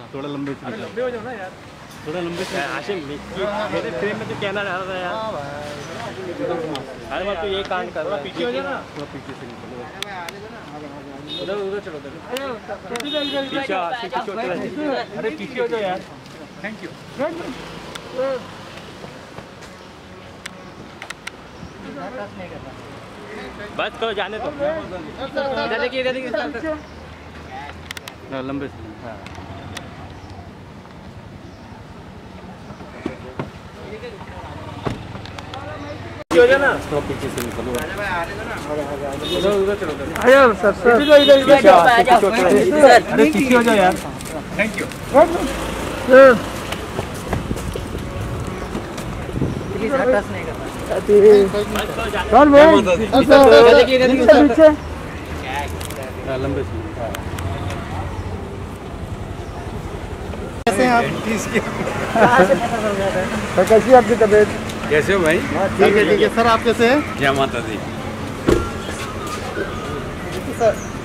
थोड़ा लंबे से लंबे हो जाओ ना यार, थोड़ा लंबे से। आशिम मेरे फ्रेम में तो कहना रहा था यार, हर बार तो यही कांड कर रहा है। पीछे हो जाओ ना, थोड़ा पीछे से निकलो। उधर उधर चलो, उधर पीछे अरे पीछे हो जाओ यार। Thank you. बस करो, जाने तो। इधर देखिए, इधर देखिए, लंबे से। हो जाओ ना, थोड़ा पीछे से निकलो। उधर उधर चलो, उधर सर अरे पीछे हो जाओ यार। Thank you. लंबे से। कैसे हैं आप? कैसी आपकी तबीयत? कैसे हो भाई? ठीक है सर, आप कैसे हैं? जय माता दी। सर